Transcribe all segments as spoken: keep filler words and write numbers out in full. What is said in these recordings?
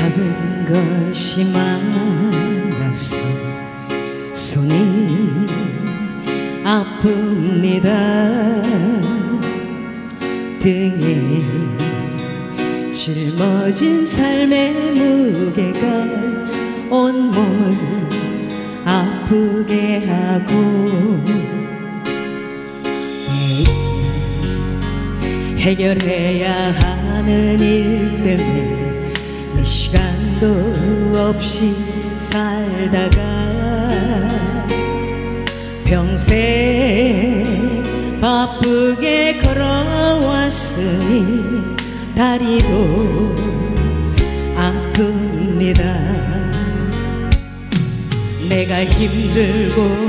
작은 것이 많아서 손이 아픕니다. 등에 짊어진 삶의 무게가 온몸을 아프게 하고 해결해야 하는 일 때문에 내 시간도 없이 살다가 평생 바쁘게 걸어왔으니 다리도 아픕니다. 내가 힘들고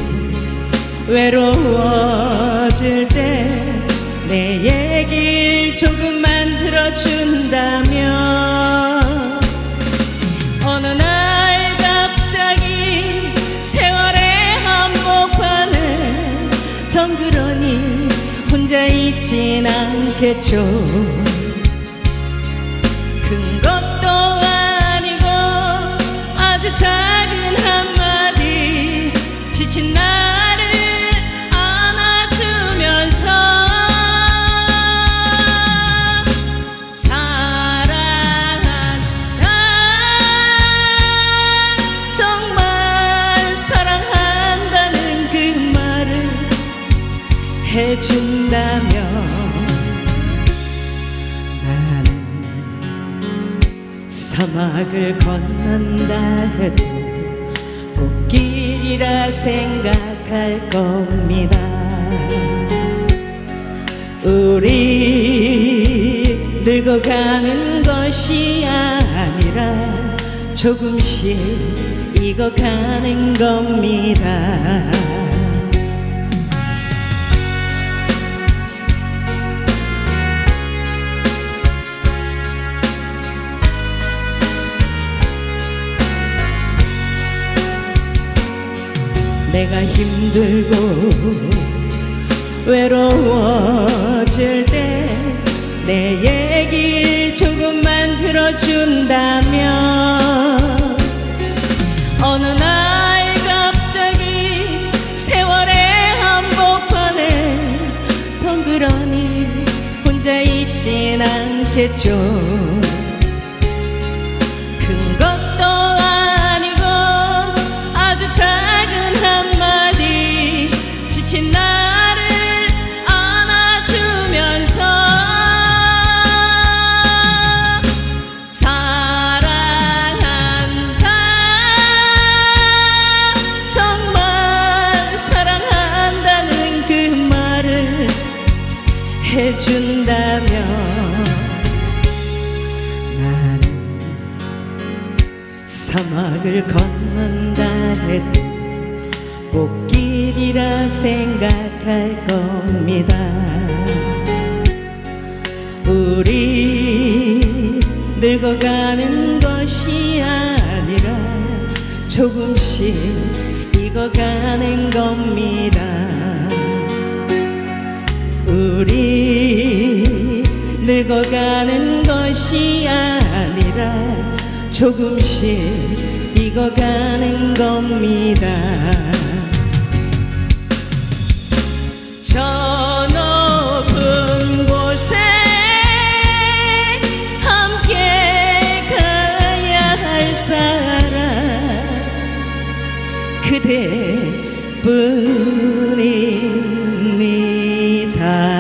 외로워질 때 내 얘길 조금만 들어준다면 어느 날 갑자기 세월의 한복판에 덩그러니 혼자 있진 않겠죠. 큰 것도 아니고 아주 작은 한마디 지친 나를 안아주면서 해준다면 나는 사막을 건넌다 해도 꽃길이라 생각할 겁니다. 우리 늙어가는 것이 아니라 조금씩 익어가는 겁니다. 내가 힘들고 외로워질 때 내 얘기 조금만 들어준다면 어느 날 갑자기 세월의 한복판에 덩그러니 혼자 있진 않겠죠. 큰 것도 아니고 아주 작은 한마디 지친 나를 안아주면서 사랑한다, 정말 사랑한다는 그 말을 해준다면 나는 사막을 건넌다 해도 꽃길이라 생각할 겁니다. 우리 늙어가는 것이 아니라 조금씩 익어가는 겁니다. 우리 늙어가는 것이 아니라 조금씩 익어가는 겁니다. 저 높은 곳에 함께 가야 할 사람 그대뿐입니다.